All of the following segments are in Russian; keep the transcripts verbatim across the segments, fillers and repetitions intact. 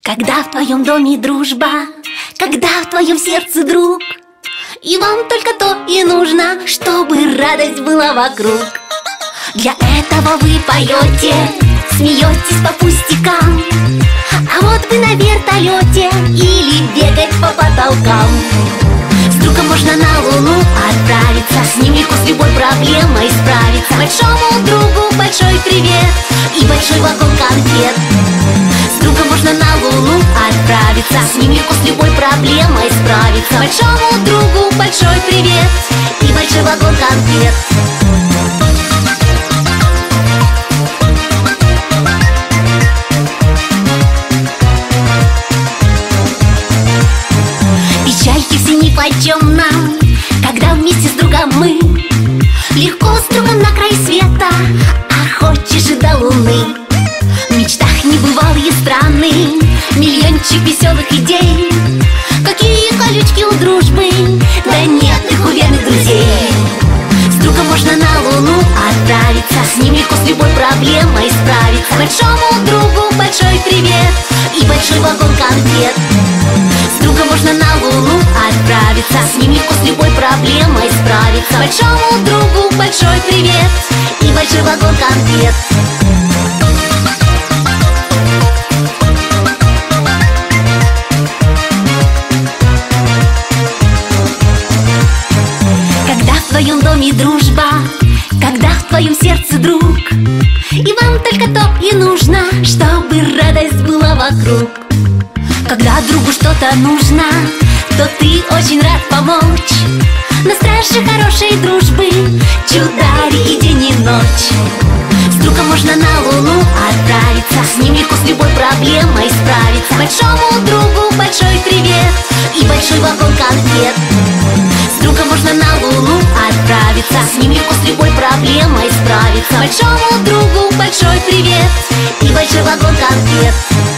Когда в твоем доме дружба, когда в твоем сердце друг, и вам только то и нужно, чтобы радость была вокруг. Для этого вы поете, смеетесь по пустякам, а вот вы на вертолете или бегать по потолкам. С другом можно на Луну отправиться, с ним легко с любой проблемой справиться. Большому другу большой привет и большой вагон конфет. С другом можно на Луну отправиться, с ним легко с любой проблемой справиться. Большому другу большой привет и большой вагон конфет. Печальки все нипочем нам, когда вместе с другом мы. Легко с другом на край света, а хочешь и до Луны. В мечтах небывалые страны, миллиончик веселых идей. Какие колючки у дружбы, да нет их у верных друзей. С другом можно на Луну отправиться, с ним легко с любой проблемой справиться. Большому другу большой привет и большой вагон конфет. С другом можно на Луну отправиться, с ним легко с любой проблемой справиться. Большому другу большой привет и большой вагон конфет. Когда в твоем доме дружба, когда в твоем сердце друг, и вам только то и нужно, чтобы радость была вокруг. Когда другу что-то нужно, то ты очень рад помочь. На страже хорошей дружбы чударики день и ночь. С другом можно на Луну отправиться, с ним легко с любой проблемой справиться. Большому другу большой привет и большой вагон конфет. С другом можно на Луну отправиться, с ним легко с любой проблемой справиться. Большому другу большой привет и большой вагон конфет.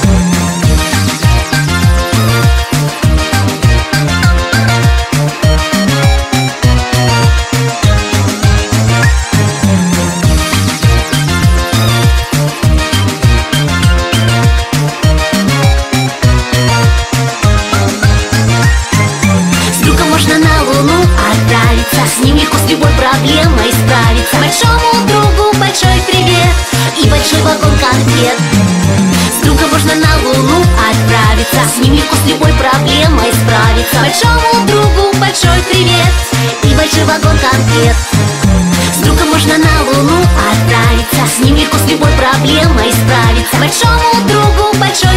С ним легко с любой проблемой справиться. Большому другу большой привет и большой вагон конфет. С другом можно на Луну отправиться, с ним легко с любой проблемой справиться. Большому другу большой привет и большой вагон конфет. С другом можно на Луну отправиться, с ним легко с любой проблемой справиться. Большому другу большой